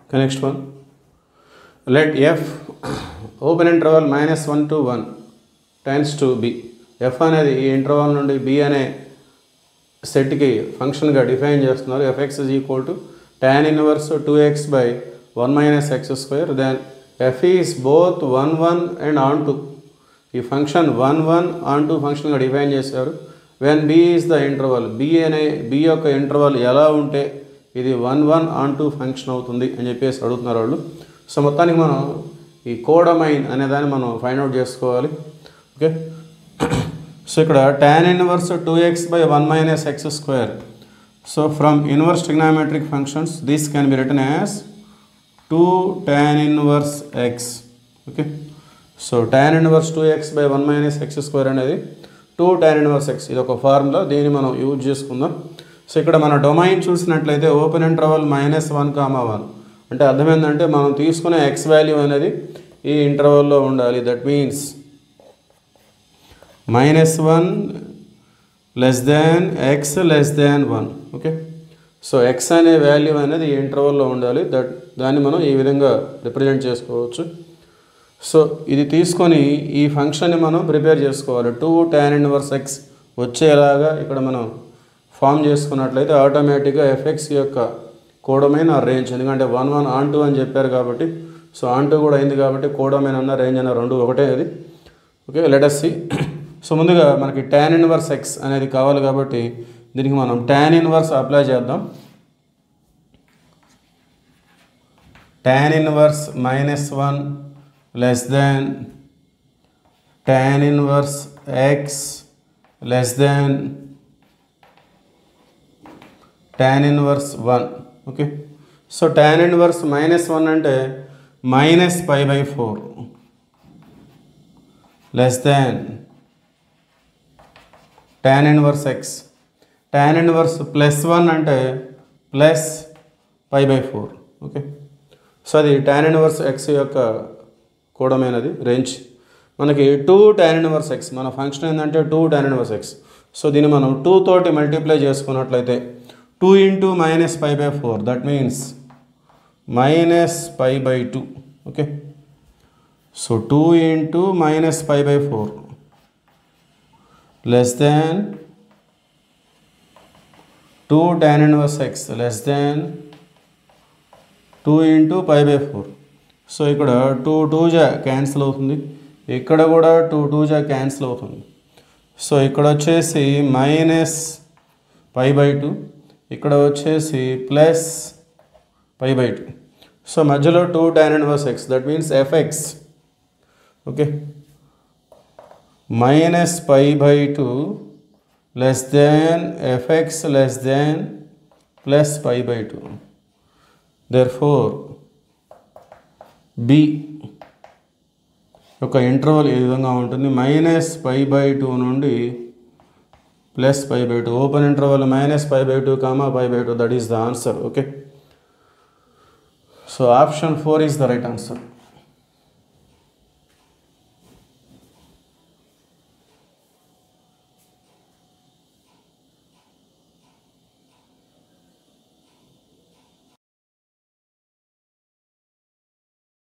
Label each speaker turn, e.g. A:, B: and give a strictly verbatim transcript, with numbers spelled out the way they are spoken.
A: Okay, next one. Let f open interval minus one to one tends to b. f అనేది ఈ interval నుండి b అనే సెట్కి ఫంక్షన్గా డిఫైన్ చేస్తున్నారు. fx is equal to tan inverse two x by one minus x square. Then f is both one one and onto. ఈ function one one onto ఫంక్షన్గా define చేశారు. when b is the interval, b అనే b యొక్క interval ఎలా ఉంటే ఇది one one onto function అవుతుంది అని చెప్పేసి అడుగుతున్నారు వాళ్ళు. సో మొత్తానికి మనం ఈ కోడమైన్ అనే దాన్ని మనం ఫైండ్ అవుట్ చేసుకోవాలి. ఓకే, సో ఇక్కడ tan inverse two x by one minus x square. So from inverse trigonometric functions this can be written as two tan inverse x. Okay, so tan inverse two x by one minus x square అనేది two tan inverse x. ఇది ఒక formula, దీన్ని మనం use చేసుకుందాం. So ఇక్కడ మన domain చూసినట్లయితే open interval minus one comma one అంటే అర్థం ఏంటంటే మనం తీసుకునే ఎక్స్ వాల్యూ అనేది ఈ ఇంటర్వల్లో ఉండాలి. That means minus one less than x less than one. Okay, so x అనే వాల్యూ అనేది ఈ ఇంటర్వల్లో ఉండాలి. దట్ దాన్ని మనం ఈ విధంగా రిప్రజెంట్ చేసుకోవచ్చు. సో ఇది తీసుకొని ఈ ఫంక్షన్ని మనం ప్రిపేర్ చేసుకోవాలి. టూ tan inverse x వచ్చేలాగా ఇక్కడ మనం ఫామ్ చేసుకున్నట్లయితే ఆటోమేటిక్గా ఎఫ్ఎక్స్ యొక్క కోడమైన్ ఆ రేంజ్, ఎందుకంటే వన్ వన్ ఆన్ టూ అని చెప్పారు కాబట్టి, సో ఆన్ టూ కూడా అయింది కాబట్టి కోడమైన్ అన్న రేంజ్ అన్న రెండు ఒకటే అది. Okay, let us see. So ముందుగా మనకి tan inverse x అనేది కావాలి కాబట్టి దీనికి మనం tan inverse అప్లై చేద్దాం. tan inverse minus one less than tan inverse x less than tan inverse వన్. Okay, so tan inverse minus one అంటే minus pi by four less than tan inverse x. tan inverse plus one అంటే plus pi by four. Okay, so అది tan inverse x యొక్క కోడమైనది range. మనకి two tan inverse x, మన function ఏంటంటే two tan inverse x. సో దీన్ని మనం టూ తోటి మల్టిప్లై చేసుకున్నట్లయితే two into minus pi by four, that means minus pi by two. Okay, so two into minus pi by four less than two tan inverse x less than two into pi by four. So ఇక్కడ two two జా cancel అవుతుంది, ఇక్కడ కూడా two two జా cancel అవుతుంది. So ఇక్కడ వచ్చేసి minus pi by two, ఇక్కడ వచ్చేసి plus pi by two. So మధ్యలో two tan inverse x, that means f x. Okay, minus pi by two less than f x less than plus pi by two. Therefore B యొక్క interval ఈ విధంగా ఉంటుంది. Minus pi by two నుండి plus pi by two. Open interval minus pi by two comma pi by two, that is the answer. Okay, so option four is the right answer.